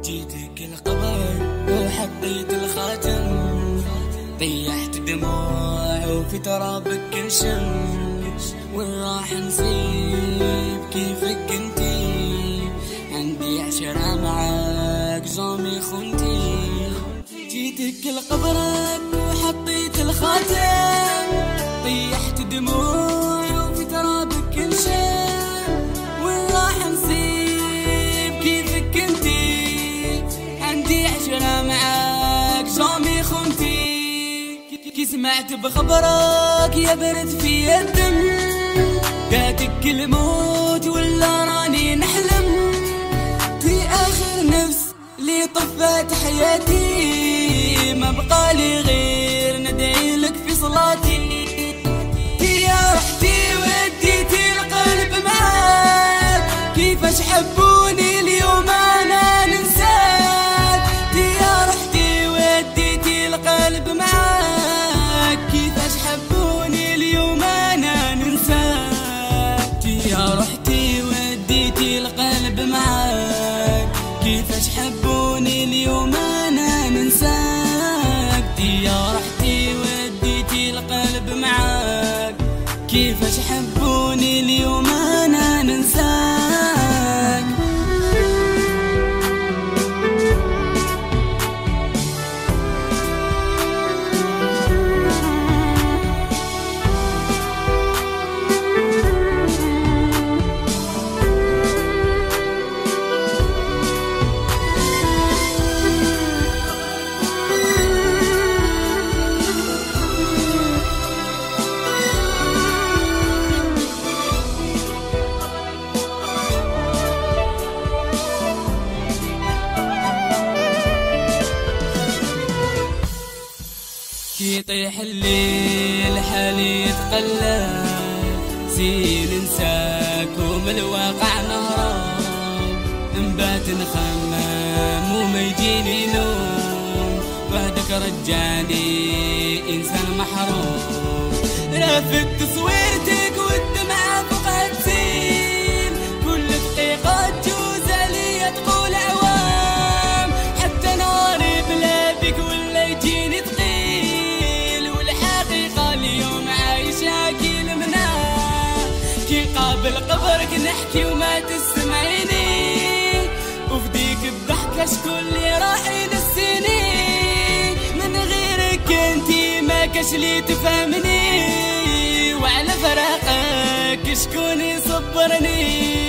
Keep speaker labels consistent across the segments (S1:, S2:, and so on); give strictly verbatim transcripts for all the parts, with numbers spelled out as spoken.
S1: جيتك القبر وحطيت الخاتم، طيحت دموع وفي ترابك انشم، وين راح نسيب كيفك انتي، عندي عشرة معاك زومي خنتي. جيتك لقبرك وحطيت الخاتم، طيحت دموع وفي ترابك انشم، وين راح نسيب كيفك انتي، عندي عشرة معاك زومي خنتي. كي سمعت بخبرك يا برد في الدم، جاتك الموت ولا راني نحلم، في آخر نفس اللي طفت حياتي، ما بقالي غير ندعي لك في صلاتي. يا رحتي وديتي القلب معاك، كيفاش حبوني اليوم انا ننساك. يا رحتي وديتي القلب معاك، كيفاش حبوني اليوم انا ننساك. يا رحتي وديتي القلب معاك، كيفاش حبوني اليوم انا ننساك. يا رحتي وديتي القلب معاك، كيفاش حبوني اليوم انا ننساك. يطيح الليل حالي يتقلب، زين ننساك ومن الواقع نهرب، نبات نخمم وما يجيني نوم، بعدك رجعني انسان محروم. رافد تصويرتك والدمعة فوقها تسيل، كل دقيقة تجوز عليا تقول عوام، حتى ناري بلا بك ولا يجيني ثقيل. كي قابل قبرك نحكي وما تسمعيني، وفديك الضحكة شكون اللي راح ينسيني، من غيرك انتي ما كاش لي تفهمني، وعلى فراقك شكون يصبرني.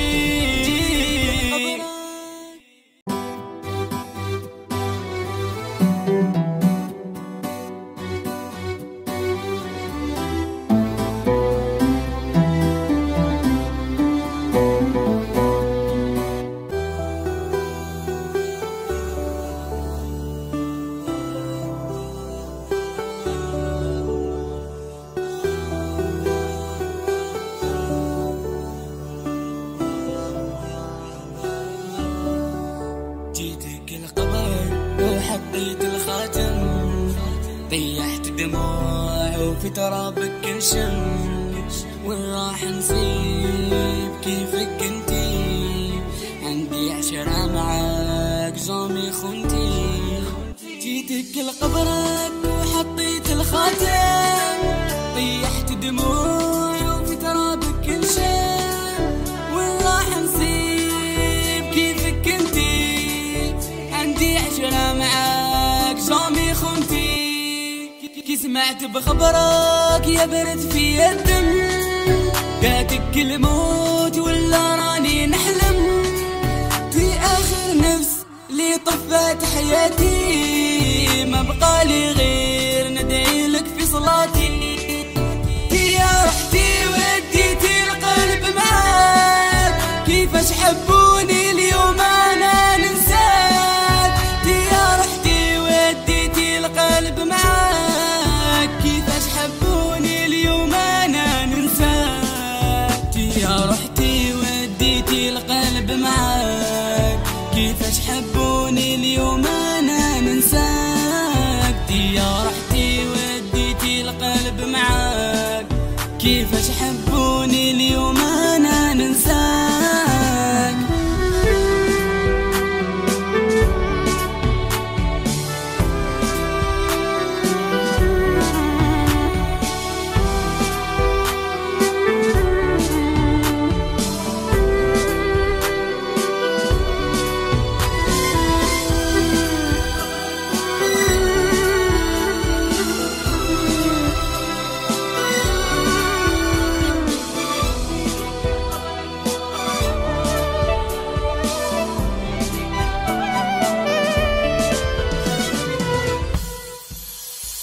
S1: وحطيت الخاتم، طيحت دموع وفي ترابك انشم، وين راح نسيب كيفك انتي، عندي عشرة معاك زومي خنتي. جيتك لقبرك وحطيت الخاتم، طيحت دموع وفي ترابك انشم، وين راح نسيب كيفك انتي، عندي عشرة معاك زومي خنتي. كي سمعت بخبرك يا برد في الدم، جاتك الموت ولا راني نحلم، في آخر نفس اللي طفت حياتي، ما بقالي غير ندعي لك في صلاتي. يا رحتي وديتي القلب معاك، كيفاش حبوني اليوم انا ننساك. يا رحتي وديتي القلب معاك، كيفاش حبوني اليوم انا ننساك. يا رحتي وديتي القلب معاك، كيفاش حبوني اليوم انا ننساك. يا رحتي وديتي القلب معاك، كيفاش حبوني اليوم انا ننساك.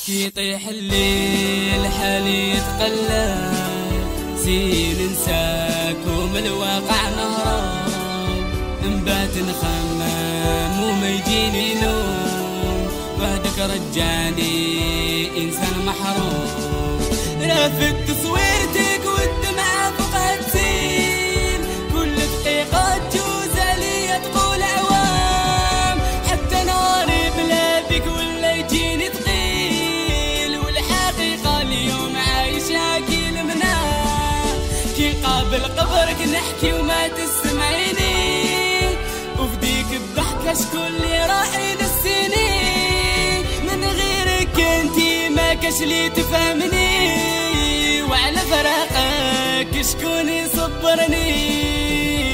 S1: كي يطيح الليل حالي يتقلب زين ننساك ومن الواقع نهرب نبات نخمم وما يجيني نوم بعدك رجعني إنسان محروم رافد تصويرتك والدمعة فوقها تسيل كل دقيقة تجوز عليا تقول عوام حتى ناري بلادك ولا يجيني ثقيل والحقيقة اليوم عايشة كي المنى كي قابل قبرك نحكي وما تسمعيني وفديك الضحكة شكون اللي راح ينسيني من غيرك انتي ما كاش لي تفهمني وعلى فراقك شكون يصبرني